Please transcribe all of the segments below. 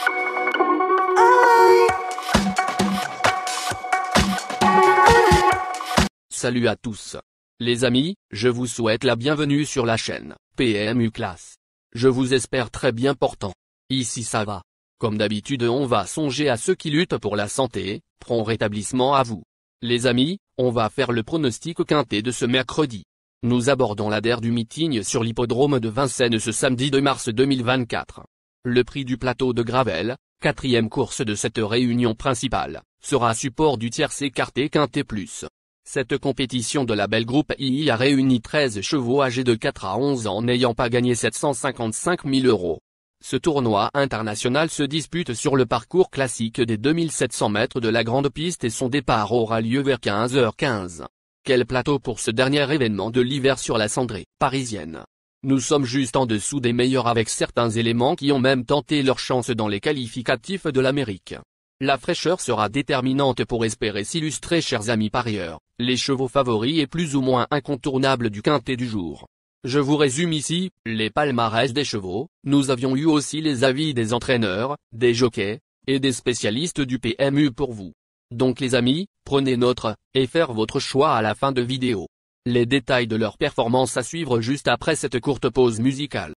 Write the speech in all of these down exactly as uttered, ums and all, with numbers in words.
Salut à tous. Les amis, je vous souhaite la bienvenue sur la chaîne P M U Classe. Je vous espère très bien portant. Ici ça va. Comme d'habitude on va songer à ceux qui luttent pour la santé, prompt rétablissement à vous. Les amis, on va faire le pronostic quintet de ce mercredi. Nous abordons la D E R du meeting sur l'hippodrome de Vincennes ce samedi deux mars deux mille vingt-quatre. Le prix du plateau de Gravel, quatrième course de cette réunion principale, sera support du tiercé écarté quintet plus. Cette compétition de la belle groupe I I a réuni treize chevaux âgés de quatre à onze ans n'ayant pas gagné sept cent cinquante-cinq mille euros. Ce tournoi international se dispute sur le parcours classique des deux mille sept cents mètres de la grande piste et son départ aura lieu vers quinze heures quinze. Quel plateau pour ce dernier événement de l'hiver sur la cendrée parisienne. Nous sommes juste en dessous des meilleurs avec certains éléments qui ont même tenté leur chance dans les qualificatifs de l'Amérique. La fraîcheur sera déterminante pour espérer s'illustrer chers amis parieurs, les chevaux favoris et plus ou moins incontournables du quintet du jour. Je vous résume ici, les palmarès des chevaux, nous avions eu aussi les avis des entraîneurs, des jockeys, et des spécialistes du P M U pour vous. Donc les amis, prenez note, et faire votre choix à la fin de vidéo. Les détails de leur performance à suivre juste après cette courte pause musicale.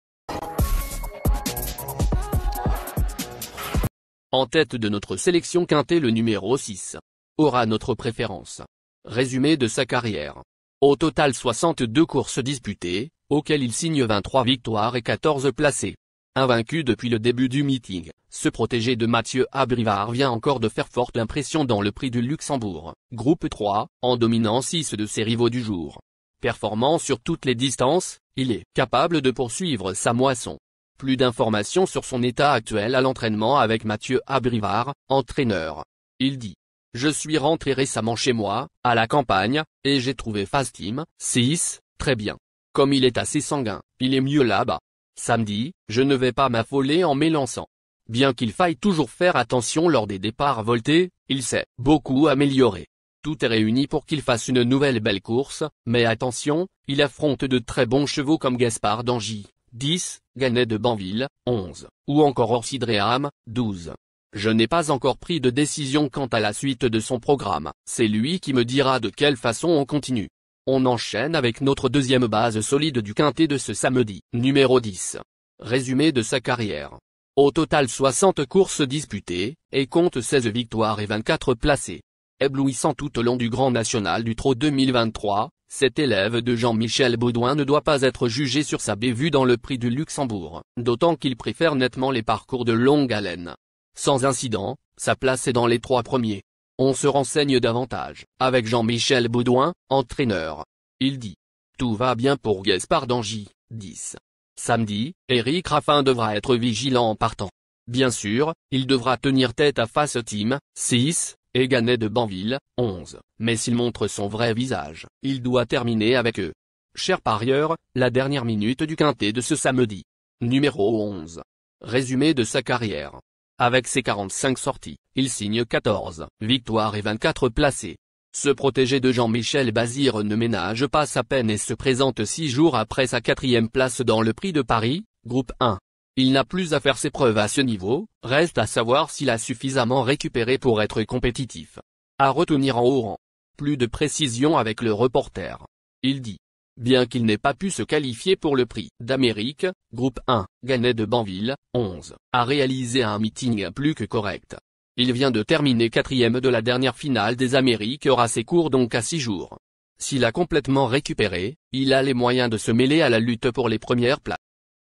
En tête de notre sélection quintet le numéro six. Aura notre préférence. Résumé de sa carrière. Au total soixante-deux courses disputées, auxquelles il signe vingt-trois victoires et quatorze placés. Invaincu depuis le début du meeting, ce protégé de Mathieu Abrivard vient encore de faire forte impression dans le prix du Luxembourg, groupe trois, en dominant six de ses rivaux du jour. Performant sur toutes les distances, il est capable de poursuivre sa moisson. Plus d'informations sur son état actuel à l'entraînement avec Mathieu Abrivard, entraîneur. Il dit: je suis rentré récemment chez moi, à la campagne, et j'ai trouvé Fastim, six, très bien. Comme il est assez sanguin, il est mieux là-bas. Samedi, je ne vais pas m'affoler en m'élançant. Bien qu'il faille toujours faire attention lors des départs voltés, il s'est beaucoup amélioré. Tout est réuni pour qu'il fasse une nouvelle belle course, mais attention, il affronte de très bons chevaux comme Gaspard d'Angy, dix, Gannet de Banville, onze, ou encore Orsidréam, douze. Je n'ai pas encore pris de décision quant à la suite de son programme, c'est lui qui me dira de quelle façon on continue. On enchaîne avec notre deuxième base solide du quintet de ce samedi, numéro dix. Résumé de sa carrière. Au total soixante courses disputées, et compte seize victoires et vingt-quatre placés. Éblouissant tout au long du Grand National du Trot deux mille vingt-trois, cet élève de Jean-Michel Baudouin ne doit pas être jugé sur sa bévue dans le prix du Luxembourg, d'autant qu'il préfère nettement les parcours de longue haleine. Sans incident, sa place est dans les trois premiers. On se renseigne davantage, avec Jean-Michel Baudouin, entraîneur. Il dit: tout va bien pour Gaspard d'Angy, dix. Samedi, Éric Raffin devra être vigilant en partant. Bien sûr, il devra tenir tête à Face Team, six, et Gannet de Banville, onze, mais s'il montre son vrai visage, il doit terminer avec eux. Chers parieurs, la dernière minute du quintet de ce samedi. Numéro onze. Résumé de sa carrière. Avec ses quarante-cinq sorties, il signe quatorze victoires et vingt-quatre placés. Ce protégé de Jean-Michel Bazire ne ménage pas sa peine et se présente six jours après sa quatrième place dans le Prix de Paris, groupe un. Il n'a plus à faire ses preuves à ce niveau, reste à savoir s'il a suffisamment récupéré pour être compétitif. À retenir en haut rang. Plus de précision avec le reporter. Il dit: bien qu'il n'ait pas pu se qualifier pour le prix d'Amérique, groupe un, Gannet de Banville, onze, a réalisé un meeting plus que correct. Il vient de terminer quatrième de la dernière finale des Amériques aura ses cours donc à six jours. S'il a complètement récupéré, il a les moyens de se mêler à la lutte pour les premières places.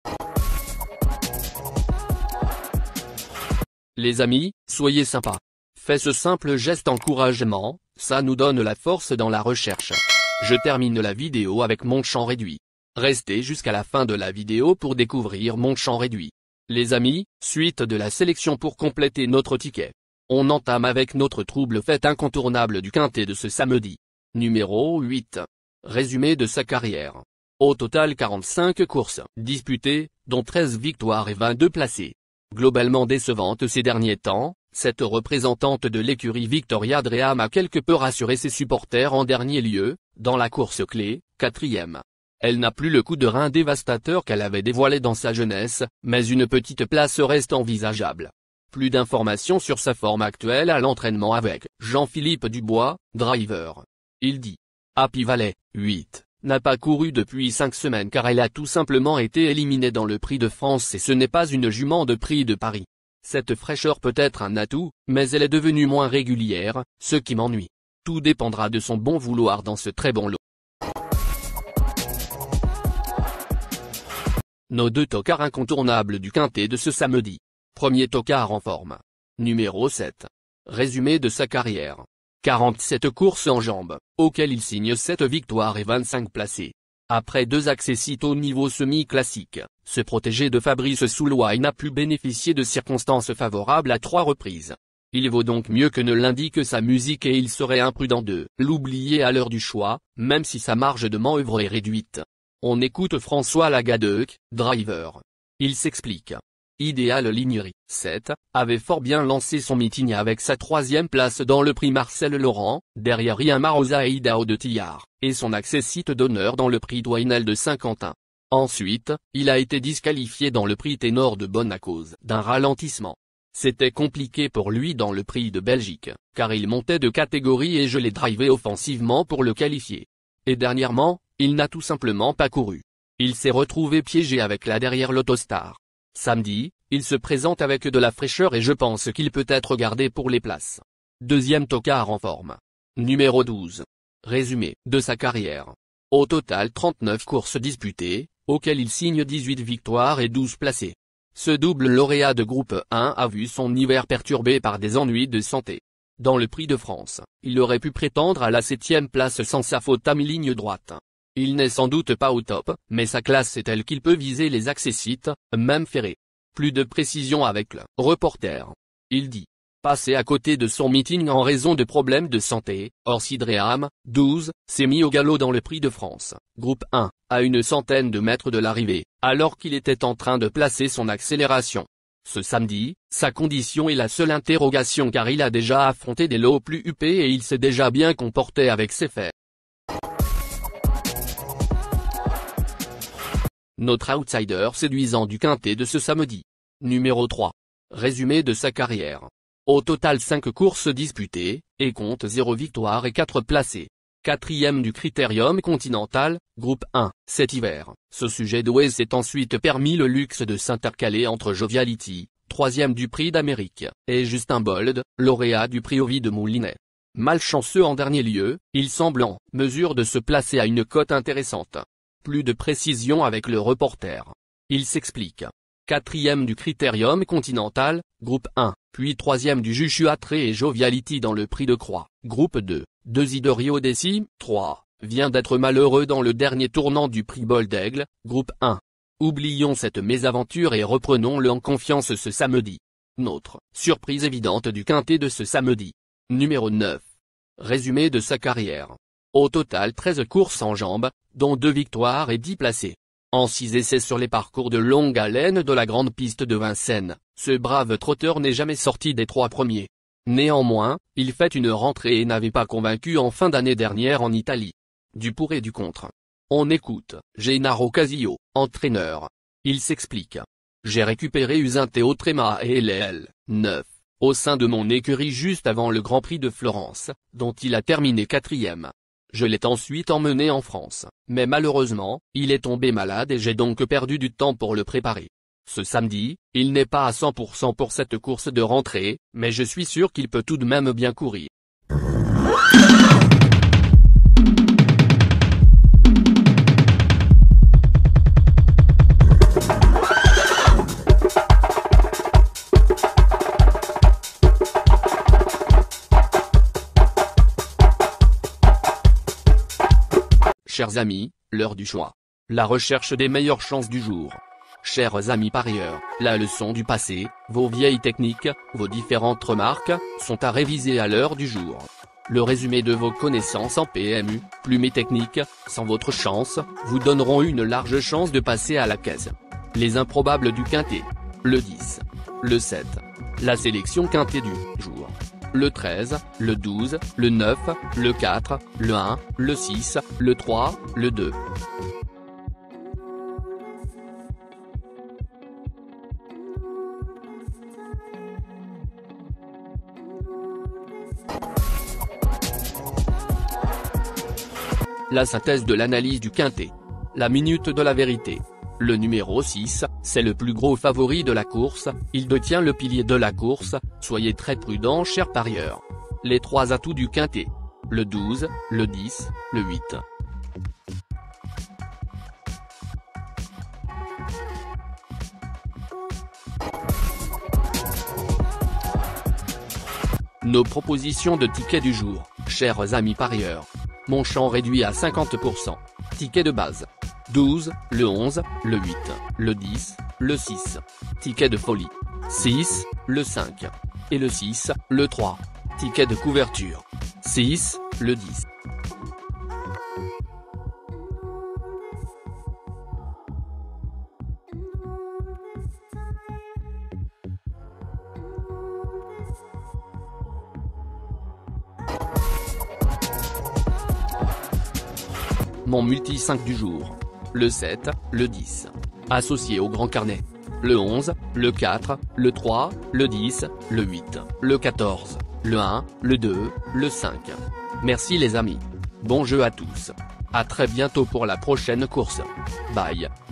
Les amis, soyez sympas. Faites ce simple geste encouragement, ça nous donne la force dans la recherche. Je termine la vidéo avec mon champ réduit. Restez jusqu'à la fin de la vidéo pour découvrir mon champ réduit. Les amis, suite de la sélection pour compléter notre ticket. On entame avec notre trouble fête incontournable du quintet de ce samedi. Numéro huit. Résumé de sa carrière. Au total quarante-cinq courses disputées, dont treize victoires et vingt-deux placés. Globalement décevante ces derniers temps, cette représentante de l'écurie Victoria Dream a quelque peu rassuré ses supporters en dernier lieu, dans la course clé, quatrième. Elle n'a plus le coup de rein dévastateur qu'elle avait dévoilé dans sa jeunesse, mais une petite place reste envisageable. Plus d'informations sur sa forme actuelle à l'entraînement avec Jean-Philippe Dubois, driver. Il dit. Happy Valley, huit, n'a pas couru depuis cinq semaines car elle a tout simplement été éliminée dans le Prix de France et ce n'est pas une jument de Prix de Paris. Cette fraîcheur peut être un atout, mais elle est devenue moins régulière, ce qui m'ennuie. Tout dépendra de son bon vouloir dans ce très bon lot. Nos deux tocards incontournables du quintet de ce samedi. Premier tocard en forme. Numéro sept. Résumé de sa carrière. quarante-sept courses en jambes, auxquelles il signe sept victoires et vingt-cinq placés. Après deux accessites au niveau semi-classique, ce protégé de Fabrice Soulouaille n'a pu bénéficier de circonstances favorables à trois reprises. Il vaut donc mieux que ne l'indique sa musique et il serait imprudent de l'oublier à l'heure du choix, même si sa marge de manœuvre est réduite. On écoute François Lagadec, driver. Il s'explique. Idéal Lignerie, sept, avait fort bien lancé son meeting avec sa troisième place dans le prix Marcel Laurent, derrière Ian Marosa et Idao de Tillard, et son accessite d'honneur dans le prix Douinel de Saint-Quentin. Ensuite, il a été disqualifié dans le prix Ténor de Bonne à cause d'un ralentissement. C'était compliqué pour lui dans le prix de Belgique, car il montait de catégorie et je l'ai drivé offensivement pour le qualifier. Et dernièrement, il n'a tout simplement pas couru. Il s'est retrouvé piégé avec la derrière l'Autostar. Samedi, il se présente avec de la fraîcheur et je pense qu'il peut être gardé pour les places. Deuxième tocard en forme. Numéro douze. Résumé de sa carrière. Au total trente-neuf courses disputées, auxquelles il signe dix-huit victoires et douze placés. Ce double lauréat de groupe un a vu son hiver perturbé par des ennuis de santé. Dans le Prix de France, il aurait pu prétendre à la septième place sans sa faute à mi-ligne droite. Il n'est sans doute pas au top, mais sa classe est telle qu'il peut viser les accessites, même ferrés. Plus de précision avec le reporter. Il dit. Passé à côté de son meeting en raison de problèmes de santé, Orsidréam, douze, s'est mis au galop dans le Prix de France, groupe un, à une centaine de mètres de l'arrivée, alors qu'il était en train de placer son accélération. Ce samedi, sa condition est la seule interrogation car il a déjà affronté des lots plus huppés et il s'est déjà bien comporté avec ses faits. Notre outsider séduisant du quintet de ce samedi. Numéro trois. Résumé de sa carrière. Au total cinq courses disputées, et compte zéro victoire et quatre placés. Quatrième du Critérium Continental, groupe un, cet hiver. Ce sujet doué s'est ensuite permis le luxe de s'intercaler entre Joviality, troisième du Prix d'Amérique, et Justin Bold, lauréat du Prix Ovid de Moulinet. Malchanceux en dernier lieu, il semble en mesure de se placer à une cote intéressante. Plus de précision avec le reporter. Il s'explique. Quatrième du Critérium Continental, groupe un, puis troisième du Juchuatré et Joviality dans le Prix de Croix, groupe deux, deux de Rio Déci, trois, vient d'être malheureux dans le dernier tournant du Prix Bol d'Aigle, groupe un. Oublions cette mésaventure et reprenons-le en confiance ce samedi. Notre surprise évidente du quintet de ce samedi. Numéro neuf. Résumé de sa carrière. Au total treize courses en jambes, dont deux victoires et dix placés. En six essais sur les parcours de longue haleine de la grande piste de Vincennes, ce brave trotteur n'est jamais sorti des trois premiers. Néanmoins, il fait une rentrée et n'avait pas convaincu en fin d'année dernière en Italie. Du pour et du contre. On écoute Gennaro Casillo, entraîneur. Il s'explique. J'ai récupéré Usain Théo Tréma et L L, neuf, au sein de mon écurie juste avant le Grand Prix de Florence, dont il a terminé quatrième. Je l'ai ensuite emmené en France, mais malheureusement, il est tombé malade et j'ai donc perdu du temps pour le préparer. Ce samedi, il n'est pas à cent pour cent pour cette course de rentrée, mais je suis sûr qu'il peut tout de même bien courir. Chers amis, l'heure du choix. La recherche des meilleures chances du jour. Chers amis parieurs, la leçon du passé, vos vieilles techniques, vos différentes remarques, sont à réviser à l'heure du jour. Le résumé de vos connaissances en P M U, plumes et techniques, sans votre chance, vous donneront une large chance de passer à la caisse. Les improbables du quintet. Le dix. Le sept. La sélection quintet du jour. Le treize, le douze, le neuf, le quatre, le un, le six, le trois, le deux. La synthèse de l'analyse du quintet. La minute de la vérité. Le numéro six, c'est le plus gros favori de la course, il détient le pilier de la course, soyez très prudents chers parieurs. Les trois atouts du quintet. Le douze, le dix, le huit. Nos propositions de tickets du jour, chers amis parieurs. Mon champ réduit à cinquante pour cent. Ticket de base. douze, le onze, le huit, le dix, le six. Ticket de folie. six, le cinq. Et le six, le trois. Ticket de couverture. six, le dix. Mon multi cinq du jour. Le sept, le dix. Associé au grand carnet. Le onze, le quatre, le trois, le dix, le huit, le quatorze, le un, le deux, le cinq. Merci les amis. Bon jeu à tous. À très bientôt pour la prochaine course. Bye.